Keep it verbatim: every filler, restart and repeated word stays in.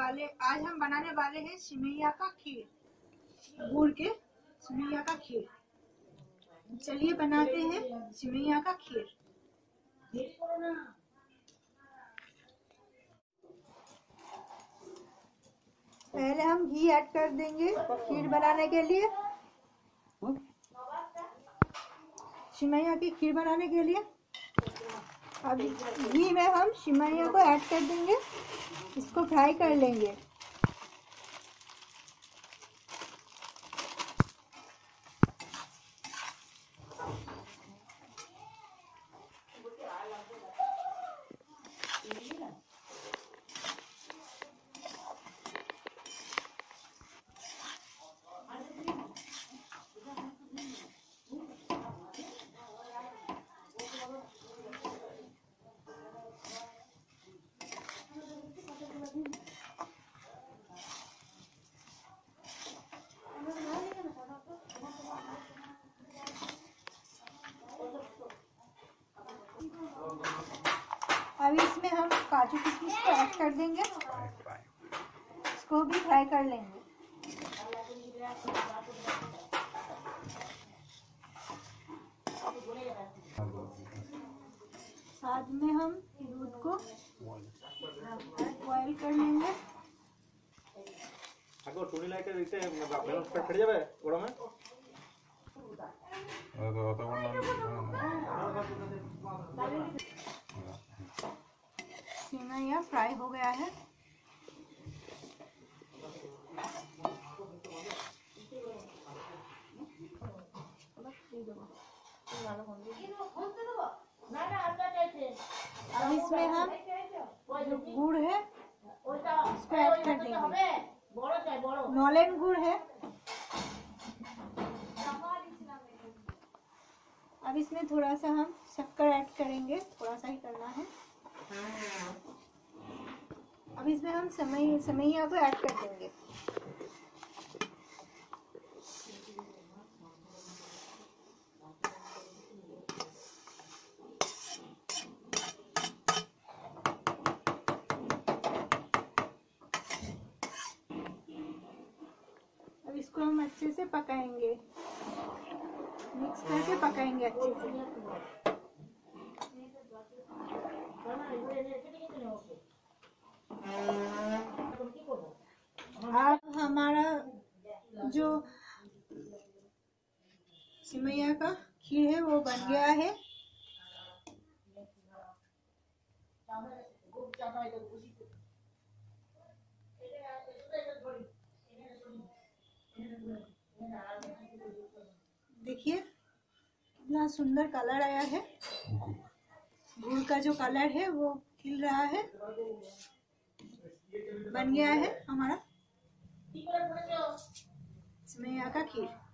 वाले आज हम बनाने वाले हैं सिमैया का खीर, गुड़ के सिमैया का खीर। चलिए बनाते हैं सिमैया का खीर। पहले हम घी ऐड कर देंगे खीर बनाने के लिए, सिमैया की खीर बनाने के लिए। अब घी में हम सिमैया को ऐड कर देंगे, इसको फ्राई कर लेंगे। अब इसमें हम काजू किशमिश को ऐड कर देंगे, इसको भी फ्राई कर लेंगे। साथ में हम दूध को बॉयल कर लेंगे। আগো টুনি লাইটের দিতে ব্যালেন্স করে ফেটে যাবে গরমে। सिमैया फ्राई हो गया है। अब इसमें हम जो गुड़ है इसको ऐड कर देंगे। नॉलेन गुड़ है। अब इसमें थोड़ा सा हम शक्कर ऐड करेंगे, थोड़ा सा ही करना है। अब इसमें हम समय समैया को ऐड कर देंगे। अब इसको हम अच्छे से पकाएंगे, मिक्स करके पकाएंगे अच्छे से। अब हमारा जो सिमैया का खीर है वो बन गया है। देखिए कितना सुंदर कलर आया है। गुड़ का जो कलर है वो खिल रहा है। बन गया है हमारा सिमैया का खीर।